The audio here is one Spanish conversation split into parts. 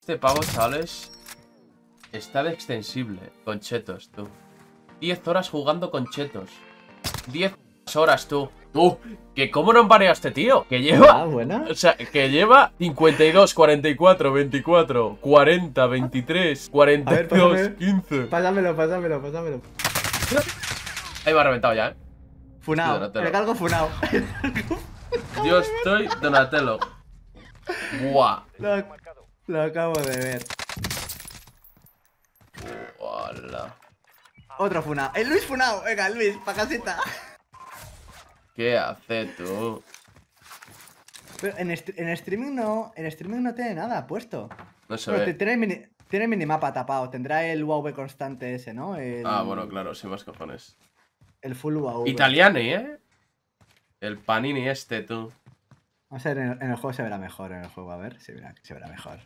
Este pavo, chavales, está de extensible con chetos, tú. 10 horas jugando con chetos. 10 horas, tú. Tú, que cómo no han baneado a este tío. Que lleva... Ah, buena. O sea, que lleva 52, 44, 24, 40, 23, 42, pásame. 15. Pásamelo. Ahí me ha reventado ya, ¿eh? Funao. Donatello. El galgo funao. Yo estoy Donatello. Buah. Lo acabo de ver. Hola. Otro funao. El Luis funao. Venga, Luis, pa' casita. ¿Qué hace tú? Pero en streaming no. En streaming no tiene nada puesto. No se Bueno, ve. tiene el minimapa tapado. Tendrá el UAV constante ese, ¿no? Ah, bueno, claro, sin más cojones. El full UAV. Italiani, ¿eh? El panini este, tú. Vamos a ver, en el juego se verá mejor. En el juego, a ver, se verá mejor.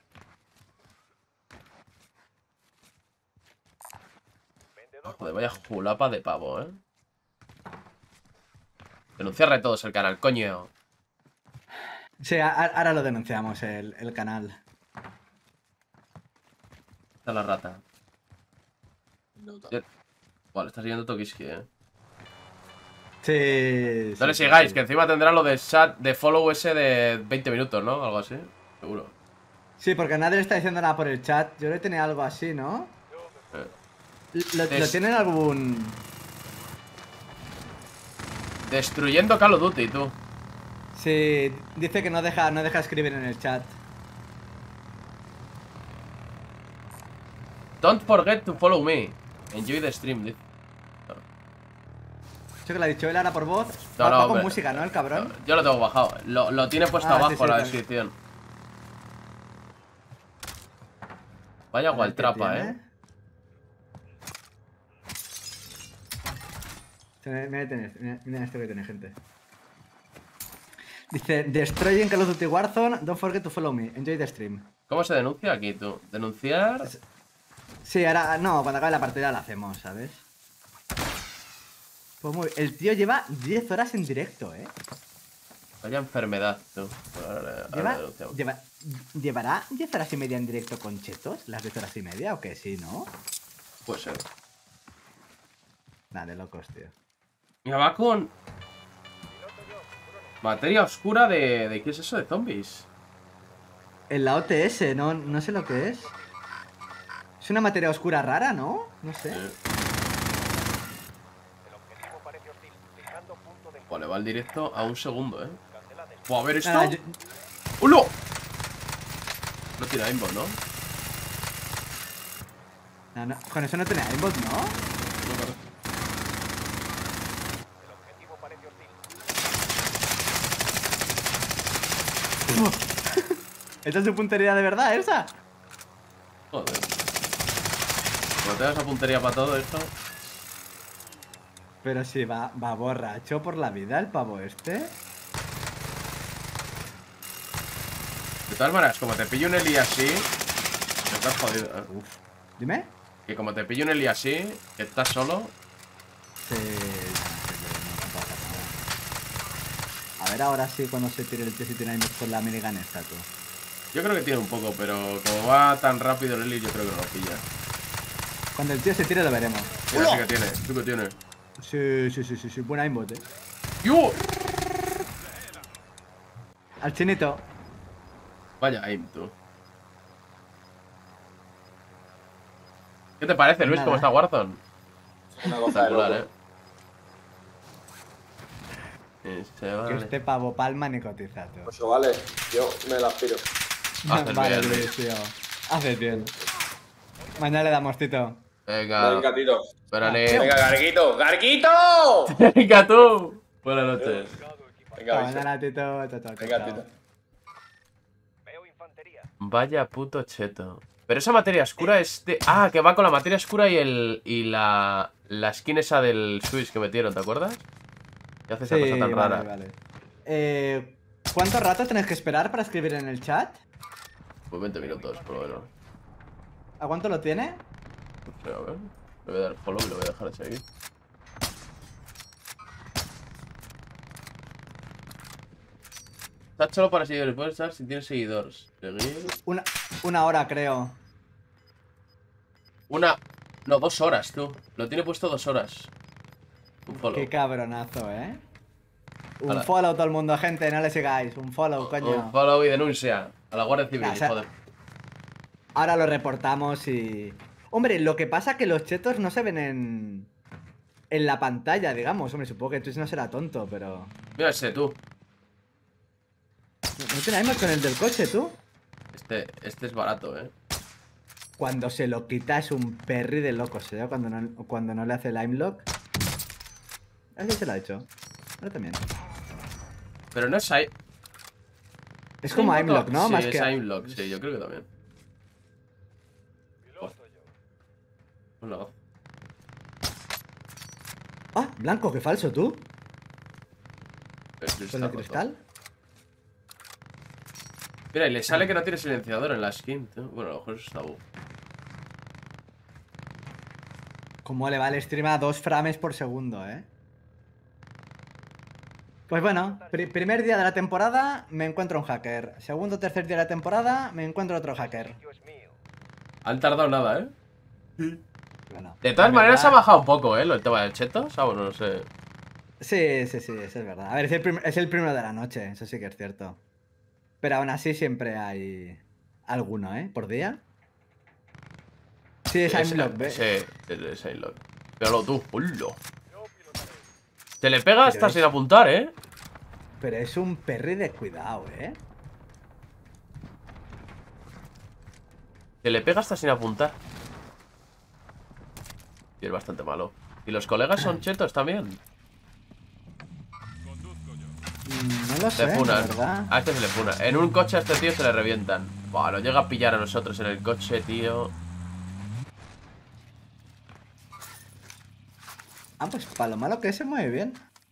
Joder, vaya julapa de pavo, ¿eh? Denunciarle todos el canal, coño. Sí, ahora lo denunciamos, el canal. Está la rata. Vale, está siguiendo Tokiski, ¿eh? Sí. No le sí, sigáis, sí. que encima tendrá lo de chat de follow ese de 20 minutos, ¿no? Algo así, seguro. Sí, porque nadie le está diciendo nada por el chat. Yo le tenía algo así, ¿no? ¿Lo tienen algún...? Destruyendo Call of Duty, tú. Sí, dice que no deja escribir en el chat. Don't forget to follow me. Enjoy the stream, dice. Eso que le ha dicho él ahora por voz. No, Va no, con hombre. música, ¿no? El cabrón. Yo lo tengo bajado. Lo tiene puesto Ah, abajo sí, en la también. descripción. Vaya A ver qué gualtrapa, tiene. ¿eh? Mira esto que tiene, gente. Dice, destroying Call of Duty Warzone, don't forget to follow me, enjoy the stream. ¿Cómo se denuncia aquí, tú? Denunciar... Sí, ahora, no, cuando acabe la partida la hacemos, ¿sabes? Pues muy... El tío lleva 10 horas en directo, ¿eh? Vaya enfermedad, tú. Ahora denunciamos. ¿Llevará 10 horas y media en directo con chetos? ¿Las 10 horas y media o qué? Sí, ¿no? Puede ser. Nada, de locos, tío. Mira, va con... Materia oscura de... ¿Qué es eso? De zombies. En la OTS, no sé lo que es. Es una materia oscura rara, ¿no? No sé. Vale, va el directo a un segundo, ¿eh? Buah, a ver esto. Ah, ¡Ulo! No tiene aimbot, ¿no? no, con eso no tiene aimbot, ¿no? No, claro. ¿Esa es su puntería de verdad, esa? Joder. Cuando tengas esa puntería para todo esto. Pero sí, va borracho por la vida el pavo este. De todas maneras, como te pillo un Eli así, estás jodido, ¿eh? Uf. Dime. Que como te pillo un Eli así, que estás solo. Sí, no pasa nada. A ver ahora sí cuando se tire el tío si tiene aimbot con la minigun esta, tú. Yo creo que tiene un poco, pero como va tan rápido el Eli, yo creo que no lo pilla. Cuando el tío se tire lo veremos. Mira, sí que tiene, sí que tiene. Sí, buen aimbot, ¡Yo! Al chinito. Vaya aim, tú. ¿Qué te parece, Luis, Nada. cómo está Warzone? Una cosa de Espectacular, loco. Que vale. este pavo palma ni cotiza, tú. Pues vale, yo me la aspiro. Haces Vale, bien, Luis, tío. Haces bien. Mañana le damos, Tito. Venga, Venga, Tito. espérale. Venga, Garguito. ¡Garguito! Venga, tú. Buenas noches. Venga, Hasta bicho. mañana, Tito. Chao, Venga, chao. Tito. Vaya puto cheto. Pero esa materia oscura es de... Ah, que va con la materia oscura y la skin esa del Switch que metieron, ¿te acuerdas? ¿Qué hace esa Sí, cosa tan rara? vale. ¿Cuánto rato tenés que esperar para escribir en el chat? Pues 20 minutos, por lo menos. ¿A cuánto lo tiene? No sé, a ver. Le voy a dar follow y lo voy a dejar de seguir. Está solo para seguidores. Puedes estar si tienes seguidores. Seguir. Una hora, creo. No, 2 horas, tú. Lo tiene puesto 2 horas. Un follow. Qué cabronazo, ¿eh? Un Hala. follow todo el mundo, gente, no le sigáis. Un follow, coño. Un follow y denuncia a la Guardia Civil, Ya, o sea, joder. Ahora lo reportamos y... Hombre, lo que pasa es que los chetos no se ven en la pantalla, digamos. Hombre, supongo que Twitch no será tonto, pero... Mira ese, tú. ¿No tenemos con el del coche, tú? Este es barato, Cuando se lo quita es un perry de locos, ¿eh? Cuando no le hace el aimlock. Así se lo ha hecho. Ahora también. Pero no es ahí. Es como aimlock, ¿no? Sí, Más es que... aimlock, sí, yo creo que también. No. Ah, blanco, qué falso, tú. Está ¿Con el roto. cristal? Mira, y le sale que no tiene silenciador en la skin, tío. Bueno, a lo mejor eso está bug. ¿Cómo le va el stream a 2 frames por segundo, eh? Pues bueno, primer día de la temporada me encuentro un hacker. Segundo o tercer día de la temporada me encuentro otro hacker. Han tardado nada, Bueno, De todas la maneras ha verdad- bajado un poco, el tema del chetos. Ah, bueno, no sé. Sí, eso es verdad. A ver, es el primero de la noche, eso sí que es cierto. Pero aún así siempre hay alguno, ¿eh? Por día. Sí, es aimlock, ¿ves? Sí, es aimlock. Pero tú, ¡hullo! Te le pega hasta es- sin apuntar, Pero es un perry de cuidado, ¿eh? Te le pega hasta sin apuntar. Y es bastante malo. ¿Y los colegas son chetos también? No lo sé, Le la funan. verdad. A este se le funa. En un coche a este tío se le revientan. Buah, lo llega a pillar a nosotros en el coche, tío. Ah, pues para lo malo que es, se mueve bien.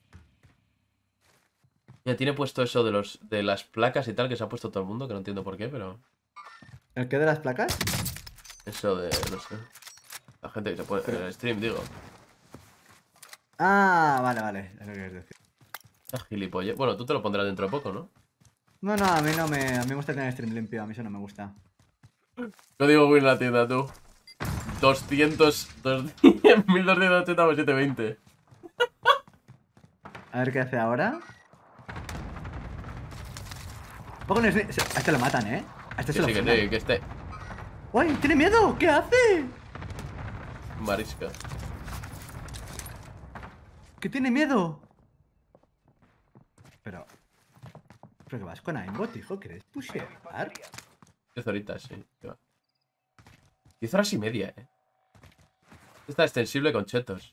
Ya tiene puesto eso de las placas y tal que se ha puesto todo el mundo, que no entiendo por qué, pero... ¿El qué de las placas? Eso de, no sé. La gente que se pone en el stream, digo. Ah, vale, es lo que quieres decir. Esa gilipollez. Bueno, tú te lo pondrás dentro de poco, ¿no? No, a mí no me... A mí me gusta tener stream limpio, a mí eso no me gusta. Código Win en la tienda, tú. 1280 por 720. A ver qué hace ahora. Ojo con el... A este lo matan, ¿eh? A este Que se lo sí, que funan. sí, que esté. ¡Uy! ¡Tiene miedo! ¿Qué hace? Marisca. ¿Qué tiene miedo? Pero que vas con aimbot, hijo. ¿Quieres pushear? 10 horitas, sí. Que va. 10 horas y media, Está extensible con chetos.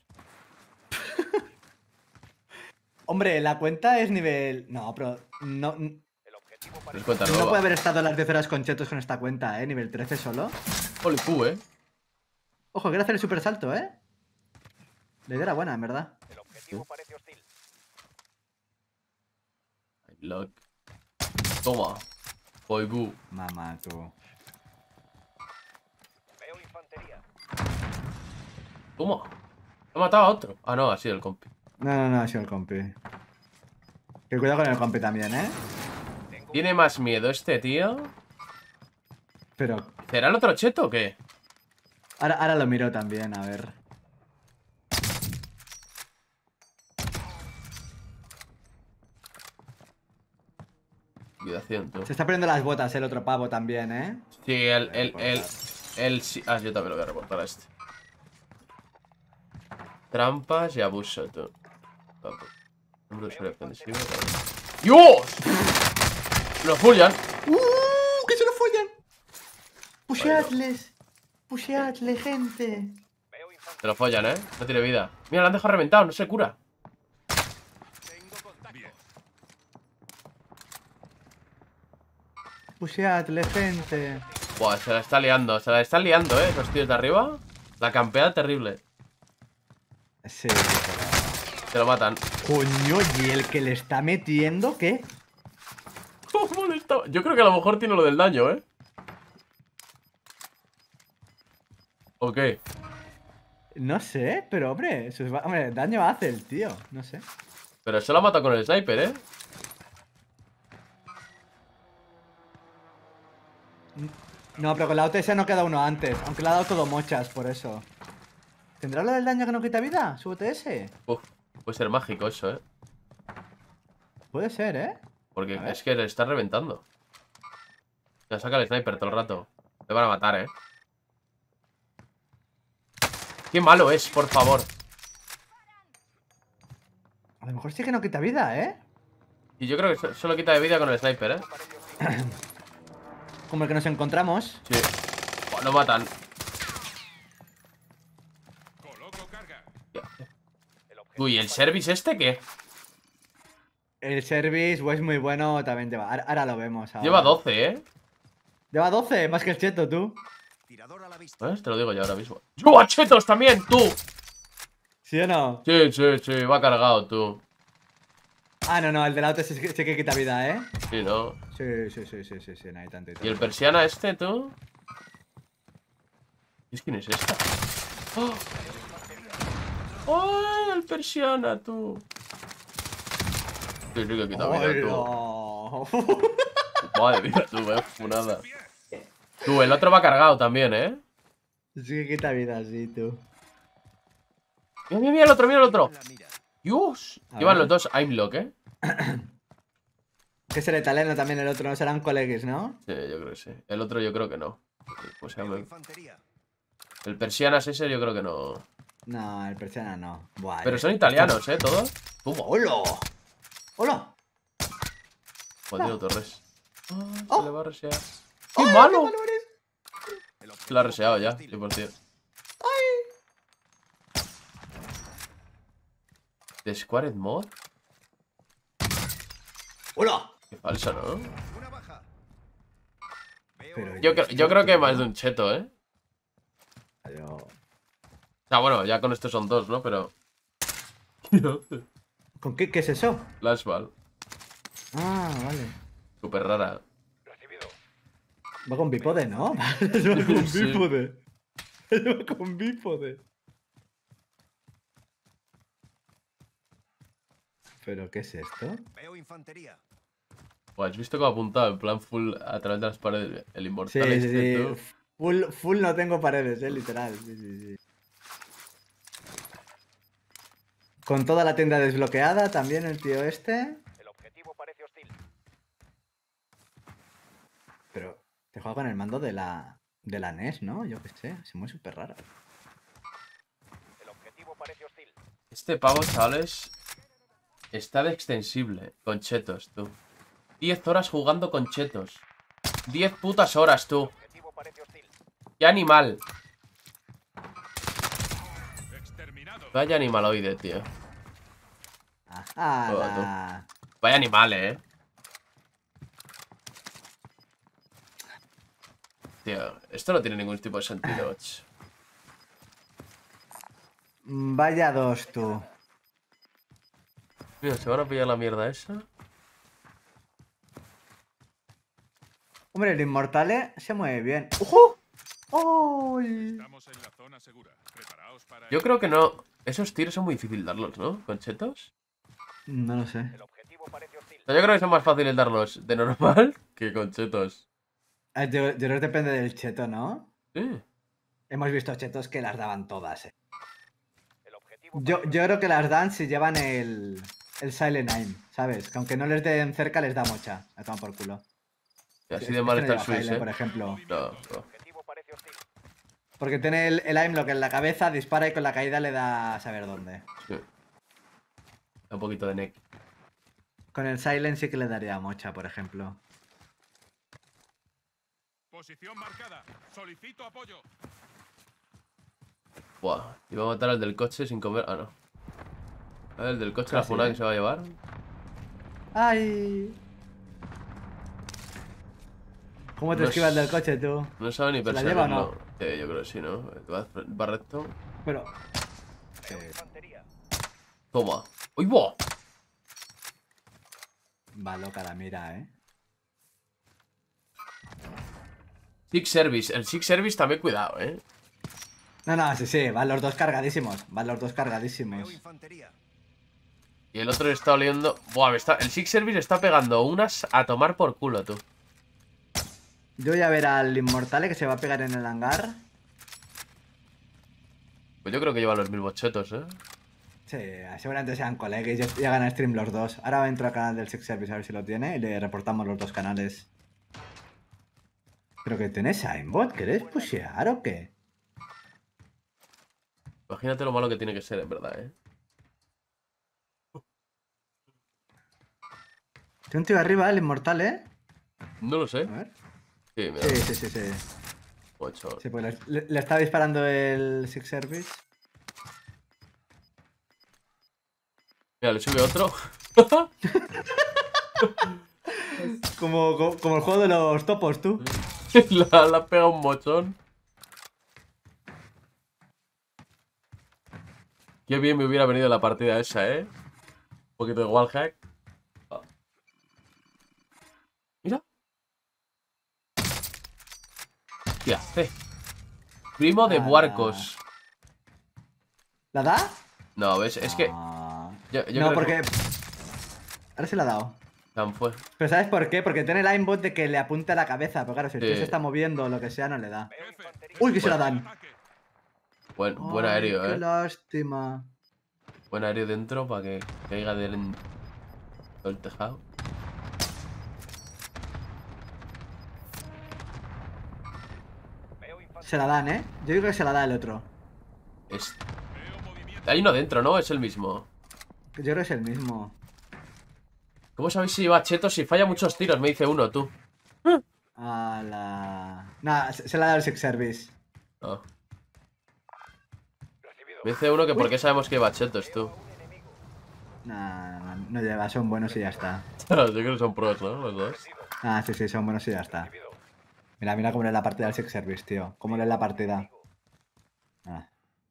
Hombre, la cuenta es nivel... No, pero... No Es cuenta nueva. puede haber estado las 10 horas con chetos con esta cuenta, ¿eh? Nivel 13 solo. Holy fu, Ojo, quiere hacer el super salto, ¿eh? La idea era buena, en verdad. Lock. Toma. Oigu. Mamá, tú. Toma. He matado a otro. Ah, no, ha sido el compi. No, ha sido el compi. Que cuidado con el compi también, ¿eh? ¿Tiene más miedo este tío? Pero ¿Será el otro cheto o qué? ahora lo miro también, a ver. Cuidación, tú. Se está poniendo las botas el otro pavo también, ¿eh? Sí, sí. Ah, yo también lo voy a reportar a este. Trampas y abuso, tú. Número de usuario ofensivo. ¡Dios! ¡Lo follan! ¡Que se lo follan! ¡Pusheadles! ¡Pusheadle, gente! Se lo follan, No tiene vida. Mira, lo han dejado reventado, no se cura. ¡Pusheadle, gente! Buah, se la está liando, Los tíos de arriba. La campeada terrible. Sí, Se lo matan. coño, ¿y el que le está metiendo qué? ¿Cómo le está? Yo creo que a lo mejor tiene lo del daño, Ok. No sé, pero hombre, hombre, daño hace el tío, no sé. Pero se lo ha matado con el sniper, No, pero con la UTS no queda uno antes. Aunque le ha dado todo mochas, por eso. ¿Tendrá lo del daño que no quita vida? ¿Su UTS? Uf, puede ser mágico eso, Puede ser, ¿eh? Porque A ver. es que le está reventando. Ya saca el sniper todo el rato. Te van a matar, Qué malo es, por favor. A lo mejor sí que no quita vida, ¿eh? Y yo creo que solo quita de vida con el sniper, Como el que nos encontramos. Sí. Buah, lo matan. Uy, ¿el service este qué? El service es muy bueno, también lleva. Ahora lo vemos. Ahora. Lleva 12, Lleva 12, más que el cheto, tú. Te lo digo yo ahora mismo. ¡Lleva chetos también, tú! ¿Sí o no? Sí, va cargado, tú. Ah, no, el de la UTS sí que quita vida, ¿eh? Sí, ¿no? Sí, no hay tanto y tanto. ¿Y el persiana este, tú? ¿Y quién es esta? ¡Oh! ¡Ay, el persiana, tú! Sí, que quita vida, tú. No. Madre mía, tú, funada. Tú, el otro va cargado también, Sí que quita vida, sí, tú. Mira el otro. ¡Dios! A Llevan ver. los dos aimlock, Que es el italiano también, el otro, no serán coleguis, ¿no? Sí, yo creo que sí. El otro yo creo que no. Pues el persianas ese yo creo que no. No, el persiana no. Buah, Pero son italianos, todos. ¡Hola! ¡Hola! Joder, Torres. Oh. Se le va a resear. ¡Qué malo! eres! Se lo ha reseado ya, 100%. ¿De Squared Mod? ¡Hola! Qué falso, ¿no? Pero Yo creo que más de un cheto, Yo- O sea, bueno, ya con estos son dos, ¿no? Pero... ¿Con qué es eso? Flashball. Ah, vale. Súper rara. Va con bípode, ¿no? Va con Sí. bípode. Va con bípode. ¿Pero qué es esto? Veo infantería. Buah, ¿has visto cómo apuntado en plan full a través de las paredes? El Sí, inmortal este, tú. Full no tengo paredes, literal. Sí. Con toda la tienda desbloqueada también el tío este. El objetivo parece hostil. Pero te juega con el mando de la NES, ¿no? Yo qué sé, se mueve súper raro. El objetivo parece hostil. Este pavo, chavales, está de extensible con chetos, tú. 10 horas jugando con chetos. 10 putas horas, tú. Objetivo parece hostil. ¡Qué animal! Vaya animaloide, tío. ¡Hala! Vaya animal, Tío, esto no tiene ningún tipo de sentido, ch. Vaya dos, tú. Mira, se van a pillar la mierda esa. Hombre, el Inmortale se mueve bien. ¡Ojo! ¡Ay! Estamos en la zona segura. Preparaos para Yo creo que no. Esos tiros son muy difíciles darlos, ¿no? Con chetos. No lo sé. El objetivo parece hostil. O sea, yo creo que son más fáciles darlos de normal que con chetos. Yo creo que depende del cheto, ¿no? Sí. Hemos visto chetos que las daban todas, El objetivo Yo creo que las dan si llevan el Silent Aim, ¿sabes? Que aunque no les den cerca, les da mocha. La toman por culo. Y así Este de mal no está el lleva Switch, Silent, por ejemplo. No. objetivo parece hostil. Porque tiene el aimlock en la cabeza, dispara y con la caída le da a saber dónde. Sí. Un poquito de neck. Con el Silent sí que le daría mocha, por ejemplo. posición marcada. Solicito apoyo. Buah, iba a matar al del coche sin comer. Ah, no. A ver, el del coche, la Casi, funada ¿eh? que se va a llevar. ¡Ay! ¿Cómo te No esquivas del es- coche, tú? No sabe ni ¿Se la lleva o no? perseguirlo. Yo creo que sí, ¿no? Va recto. Pero... Veo infantería. Toma. ¡Uy, buah! Va loca la mira, ¿eh? Six Service. El Six Service también cuidado, ¿eh? No, sí, van los dos cargadísimos. Van los dos Veo cargadísimos. infantería. Y el otro está oliendo... Buah, el Six Service está pegando unas a tomar por culo, tú. Yo voy a ver al Inmortale que se va a pegar en el hangar. Pues yo creo que llevan los 1000 bochetos, ¿eh? Sí, seguramente sean colegas y ya hagan stream los dos. Ahora entro al canal del Sex Service a ver si lo tiene y le reportamos los dos canales. ¿Pero que tenés aimbot? ¿Querés pushear o qué? Imagínate lo malo que tiene que ser, en verdad, ¿eh? Tiene un tío arriba, el Inmortal, ¿eh? No lo sé. A ver. Sí, mira. Sí. Bochón. Sí, pues le está disparando el Sex Service. Mira, le sube otro. Como el juego de los topos, tú. Le ha pegado un mochón. Qué bien me hubiera venido la partida esa, ¿eh? Un poquito de wallhack. Mira. ¿Qué hace? Primo de Ah. Buarcos. ¿La da? No, ¿ves? Es que... Ah. yo No, creo porque... Ahora se la ha dado. Tan fue. Pero ¿sabes por qué? Porque tiene el aimbot de que le apunta a la cabeza. Pero claro, si el tío Sí. se está moviendo o lo que sea, no le da. Veo infantería. ¡Uy, que se la dan! Ataque. Buen Ay, aéreo, qué ¿eh? lástima. Buen aéreo dentro para que caiga del todo el tejado. Veo infantería. Se la dan, ¿eh? Yo digo que se la da el otro. Es... Veo movimiento. Hay uno dentro, ¿no? Es el mismo. Yo creo que es el mismo. ¿Cómo sabéis si lleva chetos? Si falla muchos tiros, me dice uno, tú. A la... Nah, se la da el Sex Service. No. Recibido. Me dice uno que por qué sabemos que lleva chetos, tú. Un enemigo. Nah, no lleva, son buenos y ya está. Yo creo que son pros, ¿no? Los dos. Ofrecido. Ah, sí, son buenos y ya está. Recibido. Mira cómo lee la partida del Sex Service, tío. Cómo lee la partida. Ah.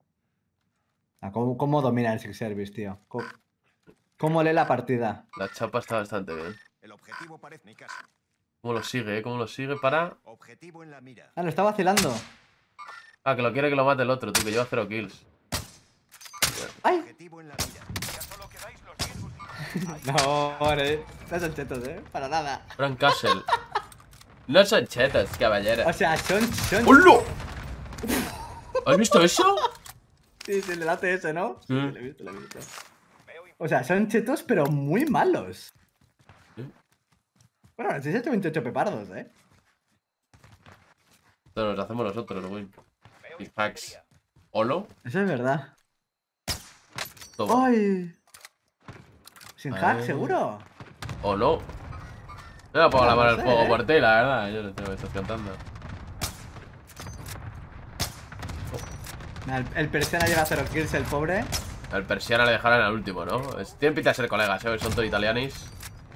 ¿Cómo domina el Sex Service, tío? ¿Cómo lee la partida? La chapa está bastante bien. El objetivo parece mi casa. ¿Cómo lo sigue, ¿Cómo lo sigue para...? Objetivo en la mira. Ah, lo está vacilando. Ah, que lo quiere que lo mate el otro, tú, que lleva 0 kills. ¡Ay! Objetivo en la mira. Ya solo quedáis los 10 últimos. No, hombre. No son chetos, Para nada. Frank Castle. No son chetos, caballero. O sea, son... ¡Hola! ¿Has visto eso? Sí, le late ese, ¿no? Sí. Lo he visto. Veo infantería. O sea, son chetos, pero muy malos. Sí. Bueno, sí se ha hecho 28 pepardos, No, nos hacemos nosotros, güey. Veo Y hacks. infantería. ¿Holo? Eso es verdad. Toma. ¡Ay! ¿Sin hack, Ay. seguro? ¿O no? No me pongo la mano al sé, fuego ¿eh? por ti, la verdad. Yo no te me estás cantando. Nah, el Persiana llega a 0 kills, el pobre. Al Persiana le dejarán al último, ¿no? Tienen pinta de ser colegas, ¿eh? Son todos italianis.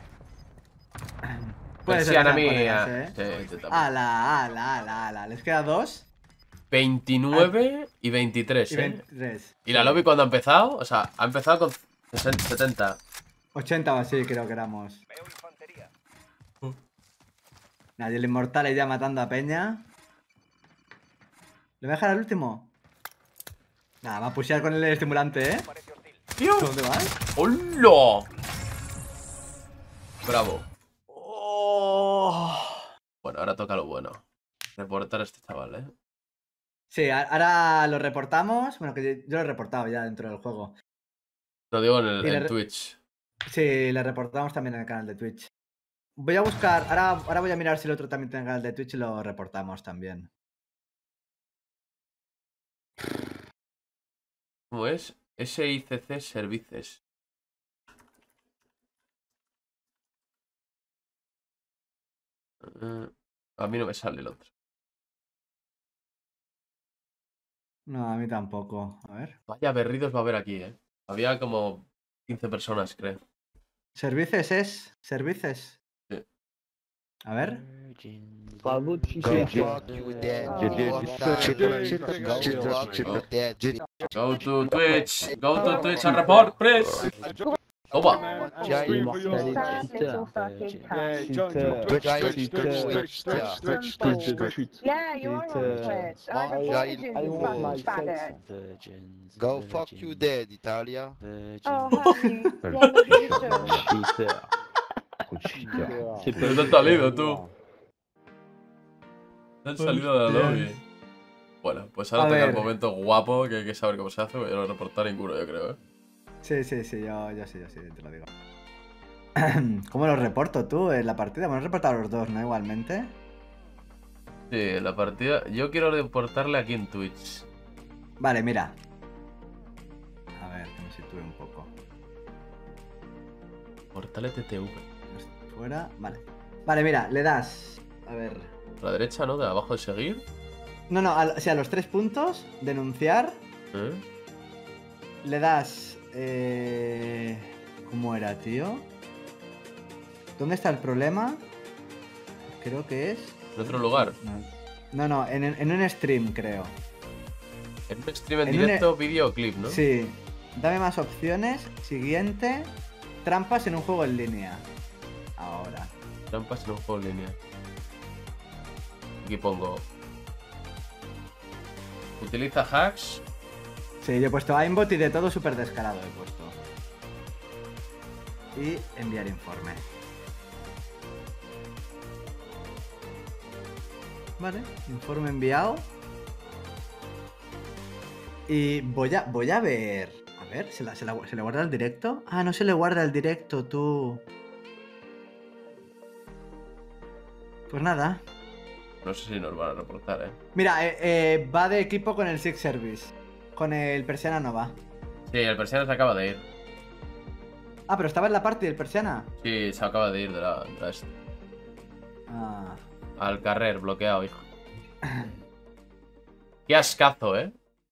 Puede ser Persiana que sean mía. colegas, Sí, tú también. ala. Les queda 2 29 y 23, y ¿eh? 23. ¿Y la lobby cuando ha empezado? O sea, ha empezado con 70. 80 o así creo que éramos. Veo infantería. Nadie, el Inmortal ya matando a Peña. ¿Le voy a dejar al último? Nada, va a pushear con el estimulante, ¿eh? Parece hostil. ¡Tío! ¿Dónde vas? ¡Hola! Bravo. Bueno, ahora toca lo bueno. Reportar a este chaval, ¿eh? Sí, ahora lo reportamos. Bueno, que yo lo he reportado ya dentro del juego. Lo digo en, Y en Twitch. Sí, le reportamos también en el canal de Twitch. Voy a buscar, ahora voy a mirar si el otro también tiene canal de Twitch y lo reportamos también. ¿Cómo es? SICC Services. A mí no me sale el otro. No, a mí tampoco. A ver. Vaya berridos va a haber aquí, ¿eh? Había como 15 personas, creo. Services es. Services. Sí. A ver. Go fuck you, dead. Go to Twitch. Go to Twitch and report, please. Toma. Yeah, you are on Twitch. I'm a virgin, you fucking faggot. Go fuck you, dead, Italia. Oh, honey, yeah, you too. Pero está lindo, tú. Han salido de la lobby. Bueno, pues ahora A toca el ver. momento guapo que hay que saber cómo se hace. Yo no he reportado ninguno, yo creo, ¿eh? Sí, yo sí, te lo digo. ¿Cómo los reporto tú en la partida? Bueno, he reportado a los dos, ¿no? Igualmente. Sí, la partida. Yo quiero reportarle aquí en Twitch. Vale, mira. A ver, que me sitúe un poco. Portale TTV. Fuera, vale. Vale, mira, le das. A ver. A la derecha, ¿no? De abajo de seguir. No, o sea, a los 3 puntos, denunciar. ¿Eh? Le das. ¿Cómo era, tío? ¿Dónde está el problema? Creo que es. En otro lugar. No, en un stream, creo. En un stream en En un directo, videoclip, ¿no? Sí. Dame más opciones. Siguiente. Trampas en un juego en línea. Ahora. Trampas en un juego en línea. Aquí pongo. Utiliza hacks. Sí, yo he puesto aimbot y de todo súper descarado he puesto. Y enviar informe. Vale, informe enviado. Y voy a ver. A ver, ¿se le guarda el directo? Ah, no se le guarda el directo, tú. Pues nada. No sé si nos van a reportar, ¿eh? Mira, va de equipo con el Six Service. Con el Persiana no va. Sí, el persiano se acaba de ir. Ah, pero estaba en la party del Persiana. Sí, se acaba de ir de la esta. Ah. Al carrer, bloqueado, hijo. Qué ascazo, ¿eh?